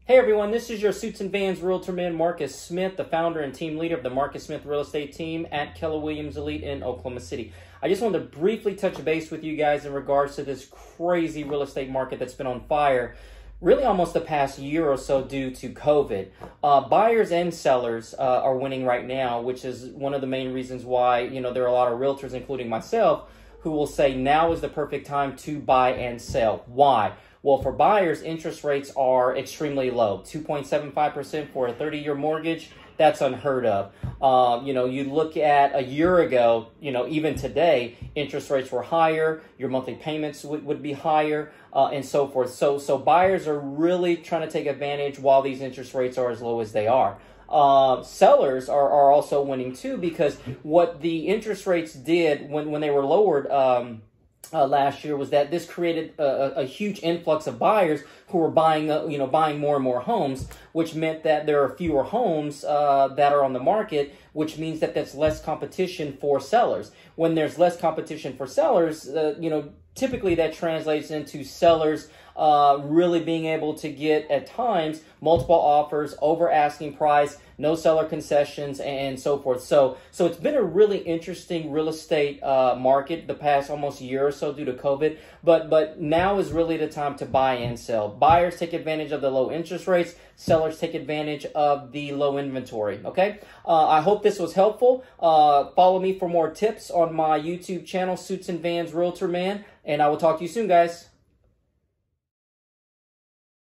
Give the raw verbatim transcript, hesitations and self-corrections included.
Hey everyone, this is your Suits and Vans Realtor man, Marcus Smith, the founder and team leader of the Marcus Smith Real Estate Team at Keller Williams Elite in Oklahoma City. I just wanted to briefly touch base with you guys in regards to this crazy real estate market that's been on fire really almost the past year or so due to COVID. Uh, buyers and sellers uh, are winning right now, which is one of the main reasons why, you know, there are a lot of realtors, including myself, who will say now is the perfect time to buy and sell. Why? Well, for buyers, interest rates are extremely low. two point seven five percent for a thirty-year mortgage, that's unheard of. Um, you know, you look at a year ago, you know, even today, interest rates were higher, your monthly payments would, would be higher, uh, and so forth. So, so buyers are really trying to take advantage while these interest rates are as low as they are. Uh, sellers are, are also winning too, because what the interest rates did when, when they were lowered, um, Uh, last year was that this created a, a huge influx of buyers who were buying, uh, you know, buying more and more homes, which meant that there are fewer homes uh, that are on the market, which means that there's less competition for sellers. When there's less competition for sellers, uh, you know, typically that translates into sellers uh, really being able to get, at times, multiple offers, over asking price, no seller concessions, and so forth. So, so it's been a really interesting real estate uh, market the past almost year or so due to COVID. But, but now is really the time to buy and sell. Buyers take advantage of the low interest rates. Sellers take advantage of the low inventory. Okay. Uh, I hope this was helpful. Uh, follow me for more tips on my YouTube channel, Suits and Vans Realtor Man, and I will talk to you soon, guys.